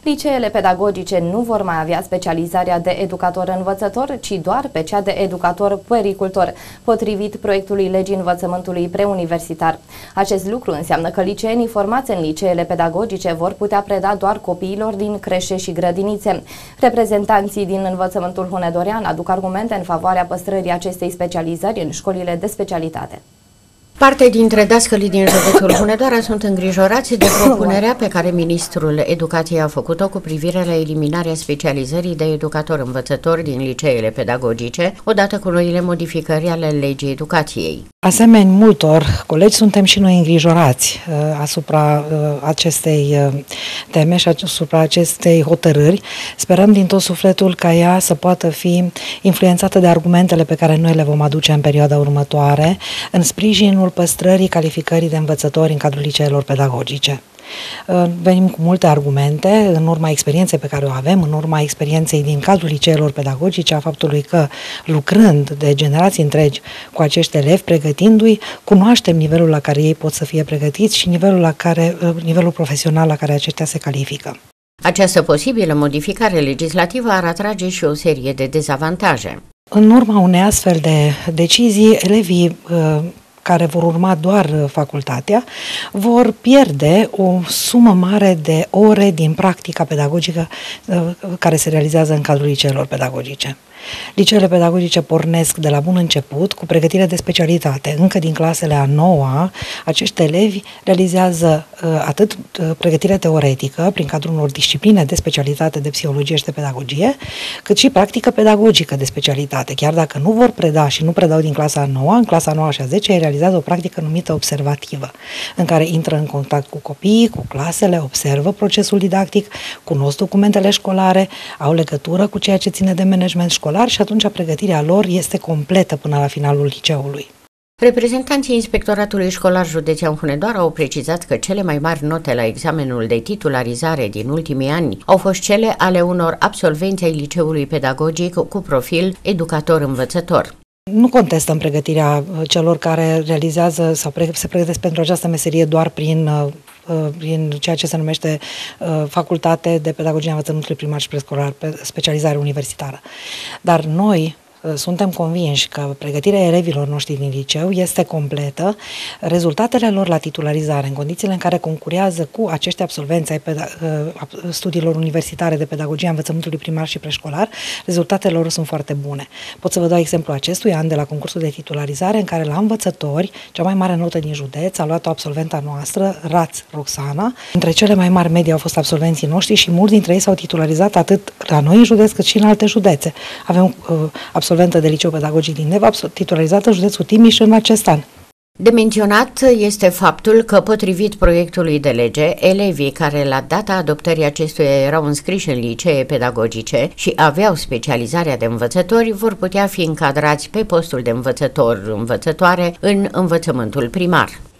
Liceele pedagogice nu vor mai avea specializarea de educator-învățător, ci doar pe cea de educator-puericultor, potrivit proiectului legii învățământului preuniversitar. Acest lucru înseamnă că liceenii formați în liceele pedagogice vor putea preda doar copiilor din creșe și grădinițe. Reprezentanții din învățământul hunedorean aduc argumente în favoarea păstrării acestei specializări în școlile de specialitate. Parte dintre dascălii din județul Hunedoara sunt îngrijorați de propunerea pe care ministrul Educației a făcut-o cu privire la eliminarea specializării de educator-învățător din liceele pedagogice, odată cu noile modificări ale legii educației. Asemenea multor colegi, suntem și noi îngrijorați asupra acestei teme și asupra acestei hotărâri. Sperăm din tot sufletul ca ea să poată fi influențată de argumentele pe care noi le vom aduce în perioada următoare, în sprijinul păstrării calificării de învățători în cadrul liceelor pedagogice. Venim cu multe argumente în urma experienței pe care o avem, în urma experienței din cadrul liceelor pedagogice, a faptului că lucrând de generații întregi cu acești elevi, pregătindu-i, cunoaștem nivelul la care ei pot să fie pregătiți și nivelul profesional la care aceștia se califică. Această posibilă modificare legislativă ar atrage și o serie de dezavantaje. În urma unei astfel de decizii, elevii care vor urma doar facultatea, vor pierde o sumă mare de ore din practica pedagogică care se realizează în cadrul liceelor pedagogice. Liceele pedagogice pornesc de la bun început cu pregătire de specialitate. Încă din clasele a 9-a, acești elevi realizează atât pregătire teoretică, prin cadrul unor discipline de specialitate de psihologie și de pedagogie, cât și practică pedagogică de specialitate. Chiar dacă nu vor preda și nu predau din clasa a 9-a, în clasa a 9-a și a 10-a realizează o practică numită observativă, în care intră în contact cu copiii, cu clasele, observă procesul didactic, cunosc documentele școlare, au legătură cu ceea ce ține de management școlar și atunci pregătirea lor este completă până la finalul liceului. Reprezentanții Inspectoratului Școlar Județean Hunedoara au precizat că cele mai mari note la examenul de titularizare din ultimii ani au fost cele ale unor absolvenți ai liceului pedagogic cu profil educator-învățător. Nu contestăm pregătirea celor care realizează sau se pregătesc pentru această meserie doar prin ceea ce se numește Facultate de Pedagogie a Învățământului Primar și Preșcolar, specializare universitară. Dar noi suntem convinși că pregătirea elevilor noștri din liceu este completă, rezultatele lor la titularizare, în condițiile în care concurează cu acești absolvenți ai studiilor universitare de pedagogie a învățământului primar și preșcolar, rezultatele lor sunt foarte bune. Pot să vă dau exemplu acestui an de la concursul de titularizare, în care la învățători, cea mai mare notă din județ a luat-o absolventa noastră, Raț Roxana. Între cele mai mari medii au fost absolvenții noștri și mulți dintre ei s-au titularizat atât la noi în județ cât și în alte județe. Avem absolventă de liceu pedagogic din Neva, titularizată în județul Timiș în acest an. De menționat este faptul că, potrivit proiectului de lege, elevii care la data adoptării acestuia erau înscriși în licee pedagogice și aveau specializarea de învățători vor putea fi încadrați pe postul de învățător-învățătoare în învățământul primar.